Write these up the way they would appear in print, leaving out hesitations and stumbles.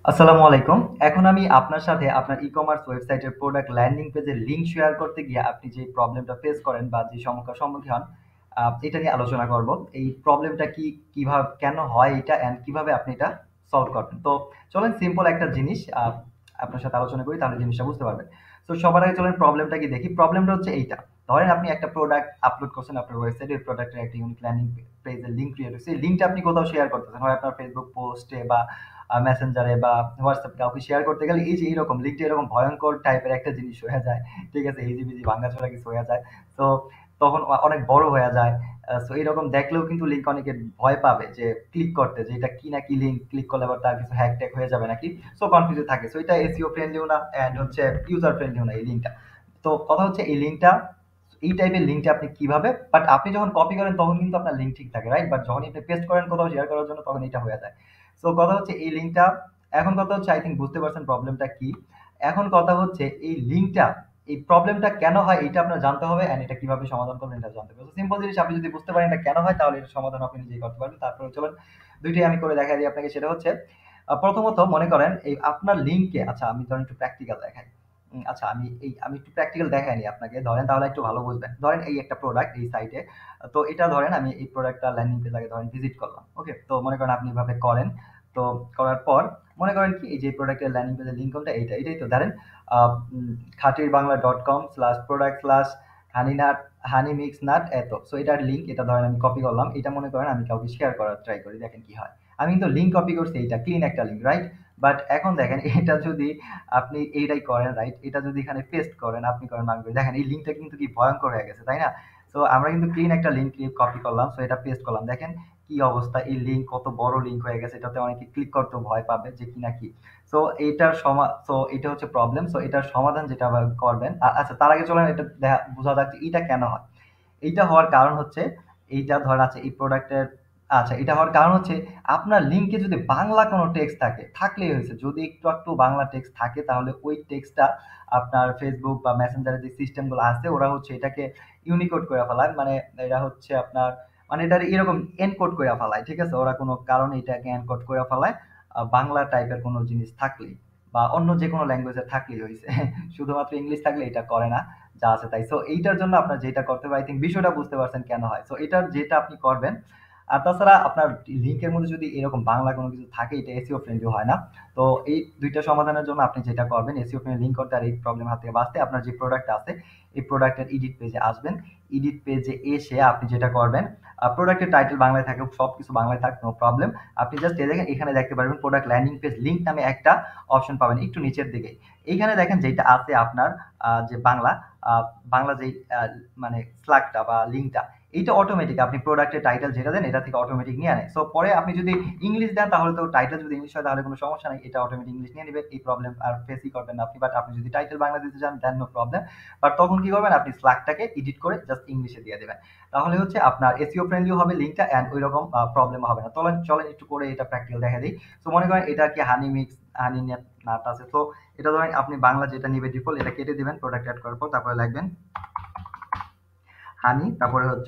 আসসালামু আলাইকুম। এখন আমি আপনার সাথে আপনার ই-কমার্স ওয়েবসাইটের প্রোডাক্ট ল্যান্ডিং পেজের লিংক শেয়ার করতে গিয়ে আপনি যে প্রবলেমটা ফেস করেন বা যে সমস্যার সম্মুখীন হন, এটা নিয়ে আলোচনা করব। এই প্রবলেমটা কিভাবে কেন হয় এটা অ্যান্ড কিভাবে আপনি এটা সলভ করবেন। তো চলেন সিম্পল একটা জিনিস আপনার সাথে আলোচনা করি, তাহলে জিনিসটা বুঝতে পারবেন। তো সবার আগে চলেন প্রবলেমটা কি দেখি। প্রবলেমটা হচ্ছে এইটা। ধরেন আপনি একটা প্রোডাক্ট আপলোড করছেন আপনার ওয়েবসাইটে, ওই প্রোডাক্টের একটা ইউনিক ল্যান্ডিং পেজের লিংক ক্রিয়েট হইছে। এই লিংকটা আপনি কোথাও শেয়ার করতেছেন। হয় আপনার ফেসবুক পোস্টে বা মেসেঞ্জারে বা হোয়াটসঅ্যাপ কাউকে শেয়ার করতে গেলে এই যে এরকম লিঙ্কটা এরকম ভয়ঙ্কর টাইপের একটা জিনিস হয়ে যায়। ঠিক আছে? হিজিবিজি ভাঙাচোরা কিছু হয়ে যায়। তো তখন অনেক বড় হয়ে যায়। সো এরকম দেখলেও কিন্তু লিঙ্ক অনেকে ভয় পাবে যে ক্লিক করতে, যে এটা কি না কি লিঙ্ক, ক্লিক করলে আবার তার কিছু হ্যাক ট্যাক হয়ে যাবে নাকি। সো কনফিউজ থাকে। সো এটা এসইও ফ্রেন্ডলিও না অ্যান্ড হচ্ছে ইউজার ফ্রেন্ডলিও না এই লিঙ্কটা। তো কথা হচ্ছে এই লিঙ্কটা, এই টাইপের লিঙ্কটা আপনি কিভাবে, বাট আপনি যখন কপি করেন তখন কিন্তু আপনার লিঙ্ক ঠিক থাকে, রাইট? বাট যখন আপনি পেস্ট করেন কোথাও শেয়ার করার জন্য তখন এটা হয়ে যায়। সো কথা হচ্ছে এই লিঙ্কটা, এখন কথা হচ্ছে আই থিংক বুঝতে পারছেন প্রবলেমটা কি। এখন কথা হচ্ছে এই লিঙ্কটা, এই প্রবলেমটা কেন হয় এটা আপনার জানতে হবে এন্ড এটা কিভাবে সমাধান করবেন এটা জানতে হবে। সিম্পল জিনিস, আপনি যদি বুঝতে পারেন এটা কেন হয় তাহলে এর সমাধান আপনি নিজেই করতে পারবেন। তারপরে চলুন দুইটাই আমি করে দেখাই দিই আপনাকে। সেটা হচ্ছে প্রথমত মনে করেন এই আপনার লিঙ্কে, আচ্ছা আমি ধরেন একটু প্র্যাকটিক্যাল দেখাই। আচ্ছা আমি একটু প্র্যাকটিক্যাল দেখাইনি আপনাকে, ধরেন তাহলে একটু ভালো বুঝবেন। ধরেন এই একটা প্রোডাক্ট এই সাইটে, তো এটা ধরেন আমি এই প্রোডাক্টটা ল্যান্ডিং পেজ আগে ধরেন ভিজিট করলাম। ওকে, তো মনে করেন আপনি এভাবে করেন। তো করার পর মনে করেন কি এই যে প্রোডাক্টের ল্যান্ডিং পেজের লিঙ্ক কোনটা, এটাই তো ধরেন খাটিরবাংলা.com/product/হানিনাট হানি মিক্স নাট এত। সো এটার লিঙ্ক, এটা ধরেন আমি কপি করলাম। এটা মনে করেন আমি কাউকে শেয়ার করার ট্রাই করি, দেখেন কি হয়। আমি কিন্তু লিঙ্ক কপি করছি, এইটা ক্লিন একটা লিঙ্ক, রাইট? বাট এখন দেখেন এটা যদি আপনি এইটাই করেন, রাইট? এটা যদি এখানে পেস্ট করেন, আপনি করেন আমি করি, দেখেন এই লিঙ্কটা কিন্তু কি ভয়ঙ্কর হয়ে গেছে, তাই না? সো আমরা কিন্তু ক্লিন একটা লিঙ্ক কপি করলাম, সো এটা পেস্ট করলাম, দেখেন কি অবস্থা। এই লিঙ্ক কত বড় লিঙ্ক হয়ে গেছে, এটাতে অনেকে ক্লিক করতেও ভয় পাবে যে কি না কি। সো সো এটা হচ্ছে প্রবলেম। সো এটার সমাধান যেটা আবার করবেন, আচ্ছা তার আগে চলেন এটা বোঝা যাক যে এটা কেন হয়। এইটা হওয়ার কারণ হচ্ছে, এইটা ধর আছে এই প্রোডাক্টের, আচ্ছা এটা হওয়ার কারণ হচ্ছে আপনার লিঙ্কে যদি বাংলা কোনো টেক্সট থাকে, থাকলেই হয়েছে। যদি একটু একটু বাংলা টেক্সট থাকে তাহলে ওই টেক্সটটা আপনার ফেসবুক বা মেসেঞ্জারের যে সিস্টেমগুলো আছে ওরা হচ্ছে এটাকে ইউনিকোড করে ফেলায়। মানে এরা হচ্ছে আপনার, মানে এটা এরকম এনকোড করে ফেলায়। ঠিক আছে? ওরা কোনো কারণে এটাকে এনকোড করে ফেলায় বাংলা টাইপের কোনো জিনিস থাকলেই, বা অন্য যে কোনো ল্যাঙ্গুয়েজে থাকলেই হয়েছে। শুধুমাত্র ইংলিশ থাকলে এটা করে না, যা আছে তাই। সো এইটার জন্য আপনার যেটা করতে হবে, আই থিঙ্ক বিষয়টা বুঝতে পারছেন কেন হয়। সো এটার যেটা আপনি করবেন, আর তাছাড়া আপনার লিঙ্কের মধ্যে যদি এরকম বাংলা কোনো কিছু থাকে এটা এসইও ফ্রেন্ডলি হয় না। তো এই দুইটা সমাধানের জন্য আপনি যেটা করবেন, এসইও ফ্রেন্ডলি লিঙ্ক করতে আর এই প্রবলেম হাত থেকে বাঁচতে, আপনার যে প্রোডাক্ট আছে এই প্রোডাক্টের এডিট পেজে আসবেন। এডিট পেজে এসে আপনি যেটা করবেন, প্রোডাক্টের টাইটেল বাংলায় থাকে, সবকিছু বাংলায় থাক, নো প্রবলেম। আপনি জাস্ট দেখেন এখানে দেখতে পারবেন প্রোডাক্ট ল্যান্ডিং পেজ লিঙ্ক নামে একটা অপশন পাবেন একটু নিচের দিকে। এইখানে দেখেন যেটা আছে আপনার যে বাংলা, আহ, বাংলা যে মানে স্লাগটা বা লিঙ্কটা, এইটা অটোমেটিক আপনি প্রোডাক্টের টাইটেল যেটা দেন এটা থেকে অটোমেটিক নিয়ে নেয়। সো পরে আপনি যদি ইংলিশ দেন তাহলে তো টাইটেল যদি ইংলিশ হয় তাহলে কোনো সমস্যা নেই, এটা অটোমেটিক ইংলিশ নিয়ে নেবে, এই প্রবলেম আর ফেসই করবেন না আপনি। বাট আপনি যদি টাইটেল বাংলা দিতে চান দেন নো প্রবলেম। বাট তখন কি করবেন, আপনি স্লাগটাকে এডিট করে জাস্ট ইংলিশে দিয়ে দেবেন। তাহলে হচ্ছে আপনার এসইও ফ্রেন্ডলি হবে লিঙ্কটা অ্যান্ড ওই রকম প্রবলেম হবে না। চলেন চলেন একটু করে এটা প্র্যাকটিক্যাল দেখা দিই। তো মনে করেন এটা কি হানি মিক্স হানি নাট আছে। তো এটা ধরেন আপনি বাংলা যেটা নিবে ডিফল্ট এটা কেটে দিবেন, প্রোডাক্ট অ্যাড করার পর তারপরে লিখবেন হানি, তারপরে হচ্ছে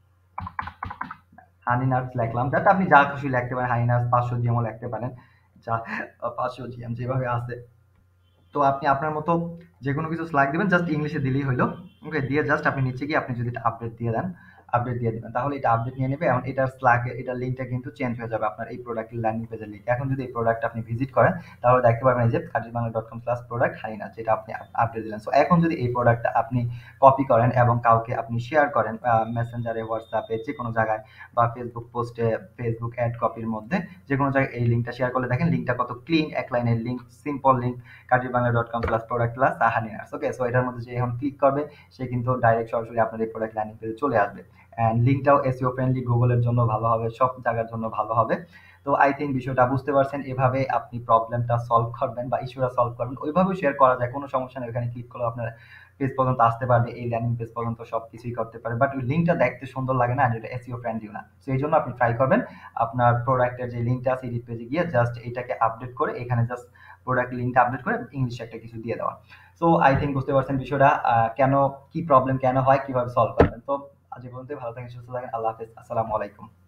হানি নাটস লিখলাম। দ্যাট আপনি যা খুশি লিখতে পারেন, হানি নাটস 500 জিএমও লিখতে পারেন, যা 500 জিএম যেভাবে আছে। তো আপনি আপনার মতো যেকোনো কিছু স্ল্যাগ দিবেন, জাস্ট ইংলিশে দিলেই হইলো। ওকে, দিয়ে জাস্ট আপনি নিচে গিয়ে আপনি যদি এটা আপডেট দিয়ে দেন, আপডেট দিয়ে দিবেন, তাহলে এটা আপডেট নিয়ে নেবে। এখন এটার স্ল্যাগ এটার লিঙ্কটা কিন্তু চেঞ্জ হয়ে যাবে আপনার এই প্রোডাক্টের ল্যান্ডিং পেজের লিঙ্ক। এখন যদি এই প্রোডাক্ট আপনি ভিজিট করেন তাহলে দেখতে পারবেন এই যে খাদিরবাংলা.com/প্রোডাক্ট হারিনা, যেটা আপনি আপডেট দিলেন। সো এখন যদি এই প্রোডাক্টটা আপনি কপি করেন এবং কাউকে আপনি শেয়ার করেন মেসেঞ্জারে, হোয়াটসঅ্যাপে, যে কোনো জায়গায়, বা ফেসবুক পোস্টে, ফেসবুক অ্যাড কপির মধ্যে যে কোনো জায়গায় এই লিঙ্কটা শেয়ার করলে দেখেন লিঙ্কটা কত ক্লিন, এক লাইনের লিঙ্ক, সিম্পল লিঙ্ক, খাদিরবাংলা.com/product/হানিনার্স। ওকে, সো এটার মধ্যে যে এখন ক্লিক করবে সে কিন্তু ডাইরেক্ট সরাসরি আপনার এই প্রোডাক্ট ল্যান্ডিং পেজে চলে আসবে। অ্যান্ড লিঙ্কটাও এসইও ফ্রেন্ডলি, গুগলের জন্য ভালো হবে, সব জায়গার জন্য ভালো হবে। তো আই থিঙ্ক বিষয়টা বুঝতে পারছেন। এভাবে আপনি প্রবলেমটা সলভ করবেন বা ইস্যুটা সলভ করবেন। ওইভাবেও শেয়ার করা যায়, কোনো সমস্যা নেই। ওখানে ক্লিক করলে আপনার পেজ পর্যন্ত আসতে পারবে, এই ল্যান্ডিং পেজ পর্যন্ত সবকিছুই করতে পারে। বাট ওই লিঙ্কটা দেখতে সুন্দর লাগে না, এটা এসইও ফ্রেন্ডলিও না। সো এই জন্য আপনি ট্রাই করবেন আপনার প্রোডাক্টের যে লিঙ্কটা আছে এডিট পেজে গিয়ে জাস্ট এটাকে আপডেট করে, এখানে জাস্ট প্রোডাক্ট লিঙ্কটা আপডেট করে ইংলিশে একটা কিছু দিয়ে দেওয়া। সো আই থিঙ্ক বুঝতে পারছেন বিষয়টা, কেন, কি প্রবলেম কেন হয়, কিভাবে সলভ করবেন। তো আজ এই পর্যন্তই। ভালো থাকেন, সুস্থ থাকেন। আল্লাহ হাফেজ। আসসালামু আলাইকুম।